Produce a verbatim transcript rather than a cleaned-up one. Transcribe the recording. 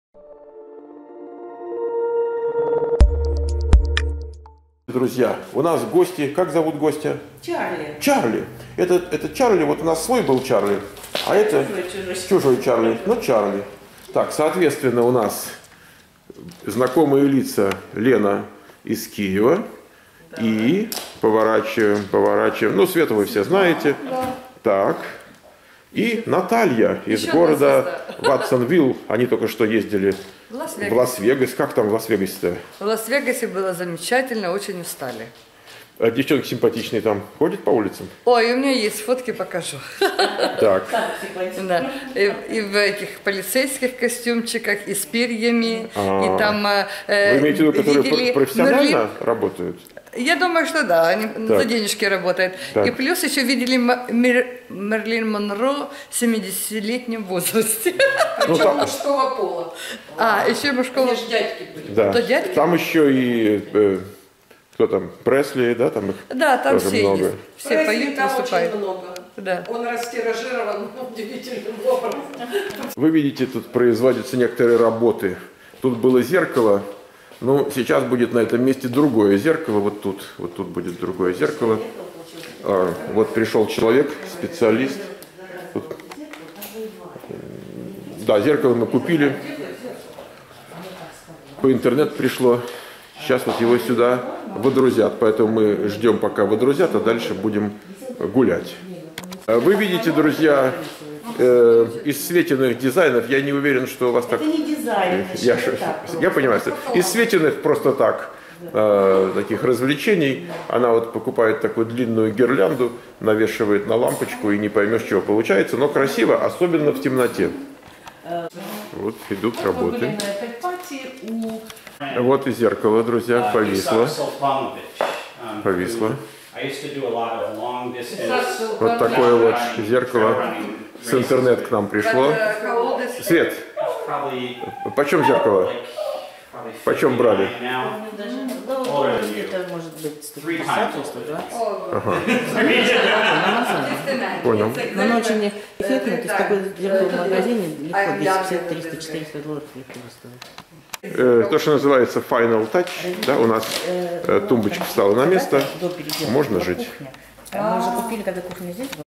Друзья, у нас гости. Как зовут гостя? Чарли. Чарли. Это, это Чарли, вот у нас свой был Чарли, а это Чужой, чужой. чужой Чарли. Ну, Чарли. Так, соответственно, у нас знакомые лица: Лена из Киева. Да. И поворачиваем, поворачиваем. Ну, Свету вы все знаете. Да. Так. И Наталья из Еще города Ватсонвилл. Они только что ездили в Лас-Вегас. В Лас-Вегас. Как там в Лас-Вегасе-то? В Лас-Вегасе было замечательно, очень устали. А девчонки симпатичные там ходят по улицам? Ой, у меня есть фотки, покажу. Так. Да. И, и в этих полицейских костюмчиках, и с перьями, А-а-а. и там... Э, Вы имеете в виду, которые видели профессионально Мерлин? Работают? Я думаю, что да, они так. за денежки работают. Так. И плюс еще видели Мер... Мерлин Монро в семидесятилетнем возрасте. Причем ну, там... мужского пола. А, еще мужского... Они же дядьки были. Да. То дядьки? Там еще и... Э, кто там? Пресли, да? Там их да, там все много. есть. Все Пресли поют, там выступают. Очень много. Да. Он растиражирован удивительным образом. Вы видите, тут производятся некоторые работы. Тут было зеркало. Ну, сейчас будет на этом месте другое зеркало. Вот тут. Вот тут будет другое зеркало. А, вот пришел человек, специалист. Тут. Да, зеркало мы купили. По интернету пришло. Сейчас вот его сюда водрузят. Поэтому мы ждем, пока водрузят, а дальше будем гулять. Вы видите, друзья, э, из светиных дизайнов, я не уверен, что у вас так... Это не дизайн, это я, так я понимаю, что из светиных просто так, э, таких развлечений, она вот покупает такую длинную гирлянду, навешивает на лампочку, и не поймешь, чего получается, но красиво, особенно в темноте. Вот идут работы. Вот и зеркало, друзья, повисло. Повисло. Вот такое вот зеркало с интернет к нам пришло. Свет, почем зеркало? Почем брали? Это может быть сто пятьдесят или сто двадцать. Ага. Понял. Но оно очень эффектно, то есть такое зеркало в магазине легко двести пятьдесят, триста, четыреста долларов легко стоит. То, что называется Final Touch, да, у нас тумбочка встала на место, можно жить. Мы уже купили, когда кухня здесь была.